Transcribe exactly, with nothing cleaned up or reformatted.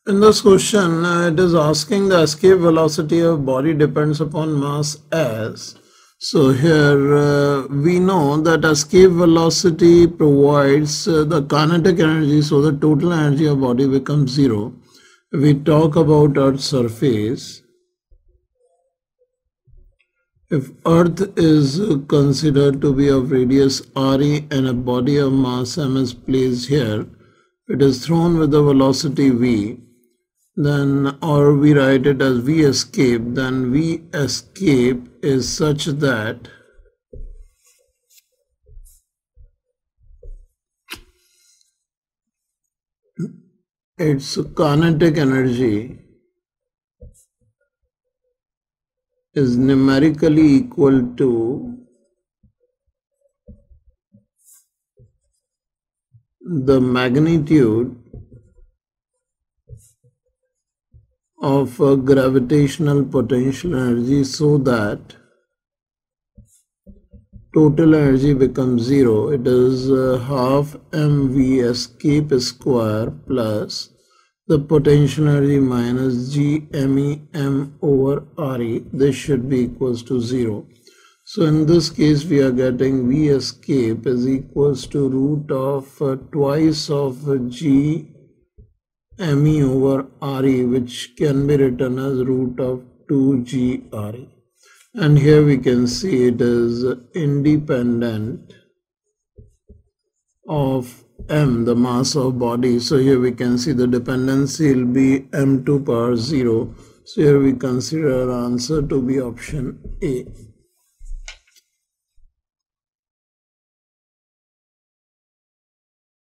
In this question, uh, it is asking the escape velocity of body depends upon mass S. So here uh, we know that escape velocity provides uh, the kinetic energy, so the total energy of body becomes zero. If we talk about Earth's surface, if Earth is considered to be of radius R E and a body of mass M is placed here, it is thrown with the velocity V, then or we write it as V escape, then V escape is such that its kinetic energy is numerically equal to the magnitude of a gravitational potential energy, so that total energy becomes zero. It is uh, half mv escape square plus the potential energy minus g mem over re. This should be equals to zero. So in this case we are getting v escape is equals to root of uh, twice of uh, g me over re, which can be written as root of two g re. And here we can see it is independent of m, the mass of body. So here we can see the dependency will be m to power zero. So here we consider our answer to be option A.